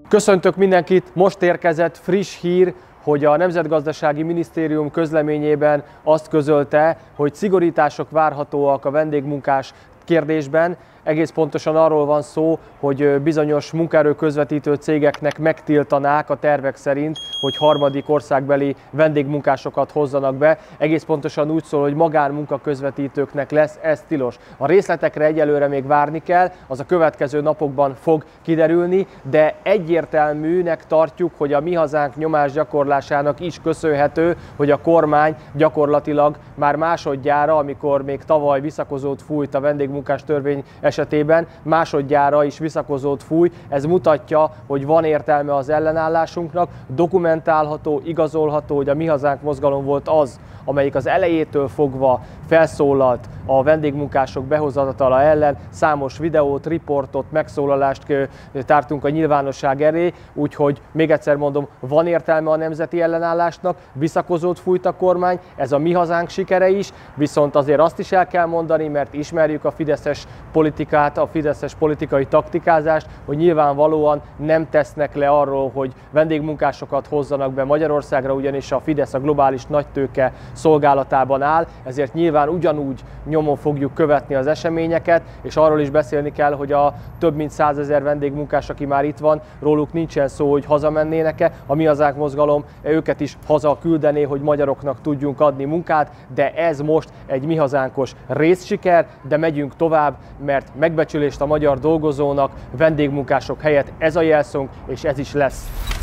Köszöntök mindenkit! Most érkezett friss hír, hogy a Nemzetgazdasági Minisztérium közleményében azt közölte, hogy szigorítások várhatóak a vendégmunkás kérdésben. Egész pontosan arról van szó, hogy bizonyos munkaerőközvetítő cégeknek megtiltanák a tervek szerint, hogy harmadik országbeli vendégmunkásokat hozzanak be. Egész pontosan úgy szól, hogy magánmunkaközvetítőknek lesz ez tilos. A részletekre egyelőre még várni kell, az a következő napokban fog kiderülni, de egyértelműnek tartjuk, hogy a Mi Hazánk nyomásgyakorlásának is köszönhető, hogy a kormány gyakorlatilag már másodjára, amikor még tavaly visszakozót fújt a vendégmunkás törvény esetében, másodjára is visszakozót fúj. Ez mutatja, hogy van értelme az ellenállásunknak, dokumentálható, igazolható, hogy a Mi Hazánk mozgalom volt az, amelyik az elejétől fogva felszólalt a vendégmunkások behozatala ellen, számos videót, riportot, megszólalást tártunk a nyilvánosság elé, úgyhogy még egyszer mondom, van értelme a nemzeti ellenállásnak, visszakozót fújt a kormány, ez a Mi Hazánk sikere is, viszont azért azt is el kell mondani, mert ismerjük a fideszes politikát, a fideszes politikai taktikázást, hogy nyilvánvalóan nem tesznek le arról, hogy vendégmunkásokat hozzanak be Magyarországra, ugyanis a Fidesz a globális nagytőke szolgálatában áll, ezért nyilván ugyanúgy nyomon fogjuk követni az eseményeket, és arról is beszélni kell, hogy a több mint 100 000 vendégmunkás, aki már itt van, róluk nincsen szó, hogy hazamennének-e. A Mi Hazánk mozgalom őket is haza küldené, hogy magyaroknak tudjunk adni munkát, de ez most egy Mi Hazánkos részsiker, de megyünk tovább, mert megbecsülést a magyar dolgozónak, vendégmunkások helyett ez a jelszónk, és ez is lesz.